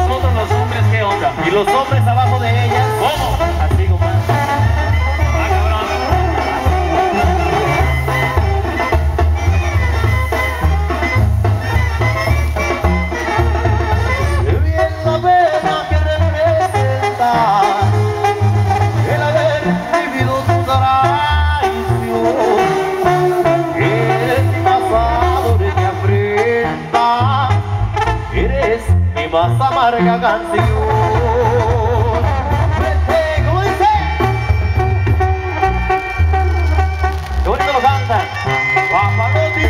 nosotros los hombres, ¿qué onda? Y los hombres abajo de ellas. ¿Cómo? Así como. Ah, cabrón. Qué bien la pena que representa el haber vivido tu traición. Eres mi más adorable afrenta, eres mi más amarga canción. ¿Cómo dice? Qué bonito lo cantan. Guapalotito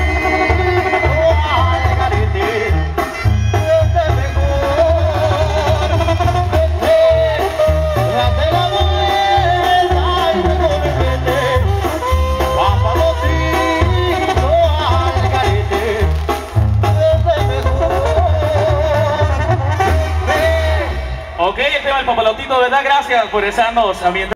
al carete, vete mejor, vete, date la vuelta y recógete. Guapalotito al carete, vete mejor, vete. Ok, este va el papalotito, ¿verdad? Gracias por estarnos ambientando.